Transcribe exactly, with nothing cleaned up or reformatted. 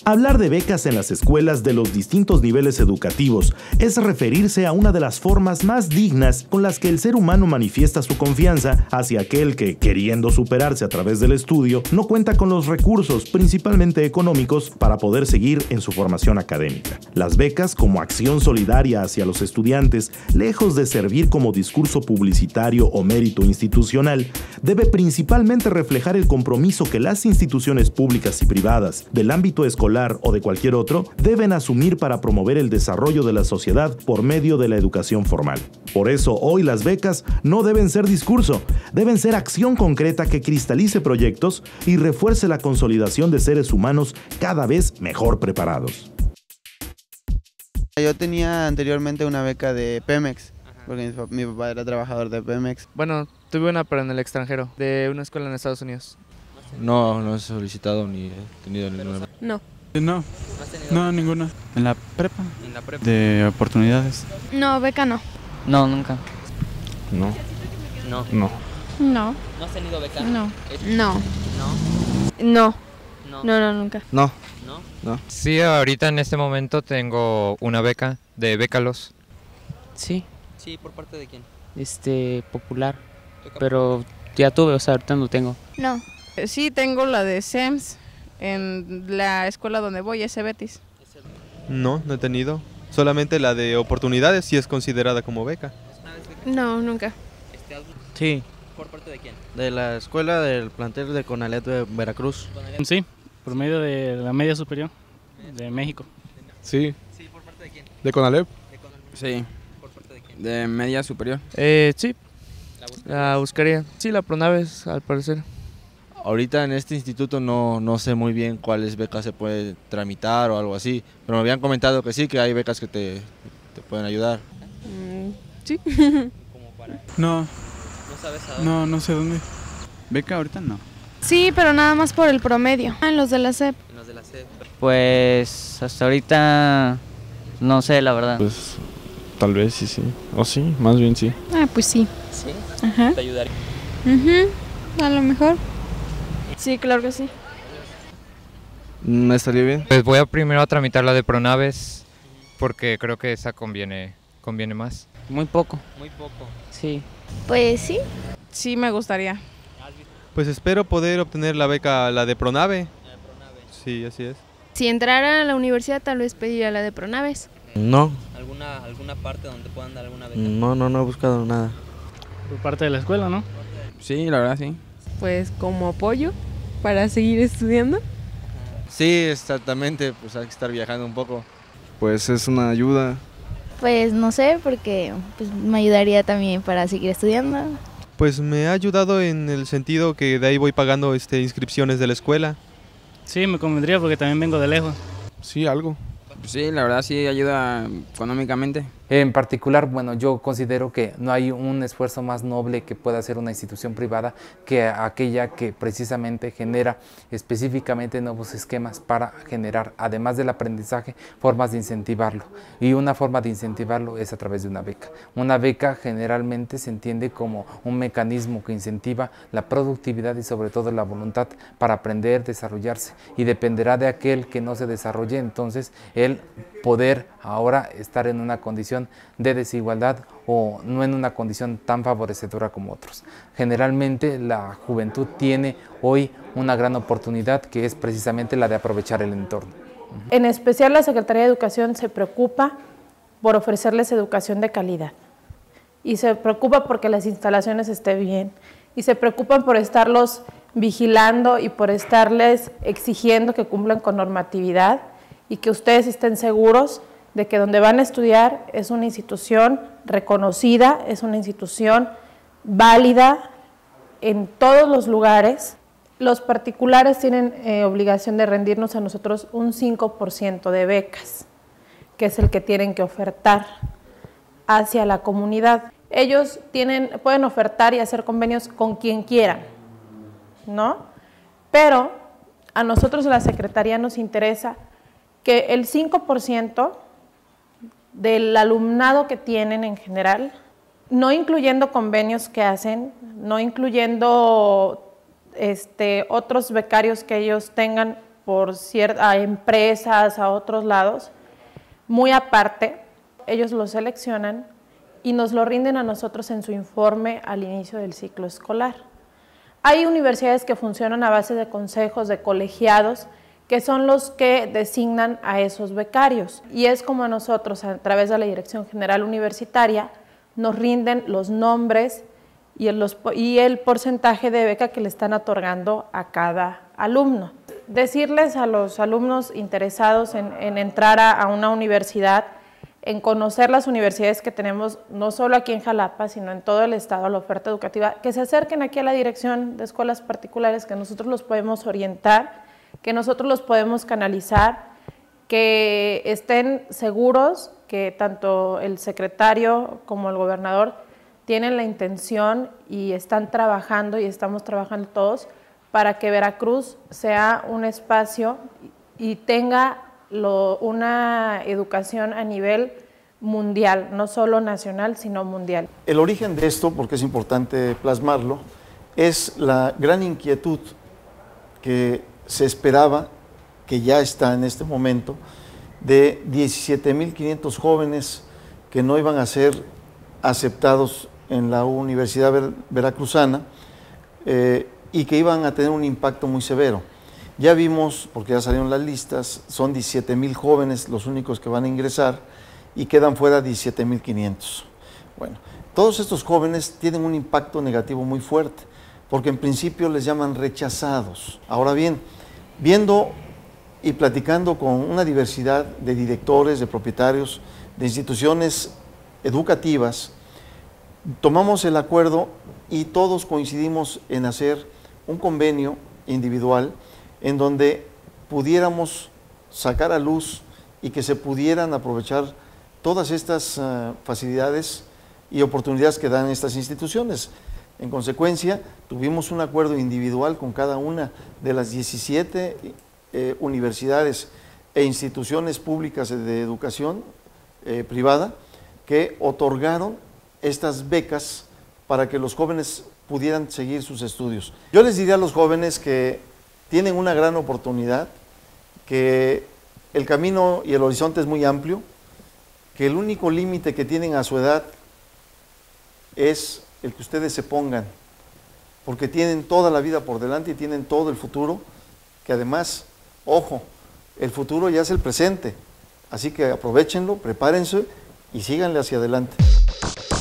Hablar de becas en las escuelas de los distintos niveles educativos es referirse a una de las formas más dignas con las que el ser humano manifiesta su confianza hacia aquel que, queriendo superarse a través del estudio, no cuenta con los recursos, principalmente económicos, para poder seguir en su formación académica. Las becas, como acción solidaria hacia los estudiantes, lejos de servir como discurso publicitario o mérito institucional, debe principalmente reflejar el compromiso que las instituciones públicas y privadas del ámbito escolar o de cualquier otro, deben asumir para promover el desarrollo de la sociedad por medio de la educación formal. Por eso, hoy las becas no deben ser discurso, deben ser acción concreta que cristalice proyectos y refuerce la consolidación de seres humanos cada vez mejor preparados. Yo tenía anteriormente una beca de Pemex, porque mi papá era trabajador de Pemex. Bueno, tuve una pero en el extranjero, de una escuela en Estados Unidos. No, no he solicitado ni he tenido ninguna. No. No, no, ninguna. ¿En la prepa? En la prepa. ¿De oportunidades? No, beca no. No, nunca. No. No. No. No. ¿No has tenido beca? No. No. No. No. No. No, no, nunca. No. ¿No? No. Sí, ahorita en este momento tengo una beca de Bécalos. Sí, Sí, ¿por parte de quién? este, popular, pero ya tuve, o sea, ahorita no tengo. No. Sí, tengo la de S E M S en la escuela donde voy, ese Betis. No, no he tenido. Solamente la de oportunidades sí es considerada como beca. No, nunca. Sí. ¿Por parte de quién? De la escuela del plantel de Conalep de Veracruz. Sí, por medio de la media superior de México. Sí. Sí, ¿por parte de quién? ¿De Conalep? De Conalep. Sí. ¿Por parte de quién? De media superior. Eh, sí. La buscaría. Sí, la Pronaves, al parecer. Ahorita en este instituto no, no sé muy bien cuáles becas se puede tramitar o algo así, pero me habían comentado que sí, que hay becas que te, te pueden ayudar. Mm, sí. ¿Cómo para? No. ¿No sabes a dónde? No, no sé dónde. ¿Beca ahorita? No. Sí, pero nada más por el promedio. En los de la S E P. En los de la S E P. Pues hasta ahorita no sé, la verdad. Pues tal vez sí, sí. O sí, más bien sí. Ah, pues sí. ¿Sí? Ajá. ¿Te ayudaría? Uh-huh. A lo mejor. Sí, claro que sí. ¿Me estaría bien? Pues voy a primero a tramitar la de Pronaves porque creo que esa conviene, conviene más. Muy poco. Muy poco. Sí. Pues sí. Sí, me gustaría. Pues espero poder obtener la beca, la de Pronave. Sí, así es. Si entrara a la universidad, tal vez pediría la de Pronaves. No. ¿Alguna, alguna parte donde puedan dar alguna beca? No, no, no he buscado nada. Por parte de la escuela, ¿no? Sí, la verdad sí. Pues como apoyo para seguir estudiando. Sí, exactamente, pues hay que estar viajando un poco. Pues es una ayuda. Pues no sé, porque pues, me ayudaría también para seguir estudiando. Pues me ha ayudado en el sentido que de ahí voy pagando este, inscripciones de la escuela. Sí, me convendría porque también vengo de lejos. Sí, algo. Sí, la verdad sí ayuda económicamente. En particular, bueno, yo considero que no hay un esfuerzo más noble que pueda hacer una institución privada que aquella que precisamente genera específicamente nuevos esquemas para generar, además del aprendizaje, formas de incentivarlo. Y una forma de incentivarlo es a través de una beca. Una beca generalmente se entiende como un mecanismo que incentiva la productividad y sobre todo la voluntad para aprender, desarrollarse. Y dependerá de aquel que no se desarrolle, entonces el poder ahora estar en una condición de desigualdad o no en una condición tan favorecedora como otros. Generalmente la juventud tiene hoy una gran oportunidad que es precisamente la de aprovechar el entorno. En especial la Secretaría de Educación se preocupa por ofrecerles educación de calidad y se preocupa porque las instalaciones estén bien y se preocupan por estarlos vigilando y por estarles exigiendo que cumplan con normatividad y que ustedes estén seguros de que donde van a estudiar es una institución reconocida, es una institución válida en todos los lugares. Los particulares tienen eh, obligación de rendirnos a nosotros un cinco por ciento de becas, que es el que tienen que ofertar hacia la comunidad. Ellos tienen, pueden ofertar y hacer convenios con quien quieran, ¿no? Pero a nosotros la Secretaría nos interesa que el cinco por ciento del alumnado que tienen en general, no incluyendo convenios que hacen, no incluyendo este, otros becarios que ellos tengan por ciertas empresas, a otros lados, muy aparte, ellos lo seleccionan y nos lo rinden a nosotros en su informe al inicio del ciclo escolar. Hay universidades que funcionan a base de consejos, de colegiados, que son los que designan a esos becarios. Y es como nosotros, a través de la Dirección General Universitaria, nos rinden los nombres y el, los, y el porcentaje de beca que le están otorgando a cada alumno. Decirles a los alumnos interesados en, en entrar a, a una universidad, en conocer las universidades que tenemos, no solo aquí en Jalapa, sino en todo el estado, la oferta educativa, que se acerquen aquí a la Dirección de Escuelas Particulares, que nosotros los podemos orientar, que nosotros los podemos canalizar, que estén seguros que tanto el secretario como el gobernador tienen la intención y están trabajando y estamos trabajando todos para que Veracruz sea un espacio y tenga lo, una educación a nivel mundial, no solo nacional, sino mundial. El origen de esto, porque es importante plasmarlo, es la gran inquietud que se esperaba, que ya está en este momento, de diecisiete mil quinientos jóvenes que no iban a ser aceptados en la Universidad Ver Veracruzana eh, y que iban a tener un impacto muy severo. Ya vimos, porque ya salieron las listas, son diecisiete mil jóvenes los únicos que van a ingresar y quedan fuera diecisiete mil quinientos. Bueno, todos estos jóvenes tienen un impacto negativo muy fuerte, porque en principio les llaman rechazados. Ahora bien, viendo y platicando con una diversidad de directores, de propietarios, de instituciones educativas, tomamos el acuerdo y todos coincidimos en hacer un convenio individual en donde pudiéramos sacar a luz y que se pudieran aprovechar todas estas uh, facilidades y oportunidades que dan estas instituciones. En consecuencia, tuvimos un acuerdo individual con cada una de las diecisiete eh, universidades e instituciones públicas de educación eh, privada que otorgaron estas becas para que los jóvenes pudieran seguir sus estudios. Yo les diría a los jóvenes que tienen una gran oportunidad, que el camino y el horizonte es muy amplio, que el único límite que tienen a su edad es el que ustedes se pongan, porque tienen toda la vida por delante y tienen todo el futuro, que además, ojo, el futuro ya es el presente, así que aprovechenlo, prepárense y síganle hacia adelante.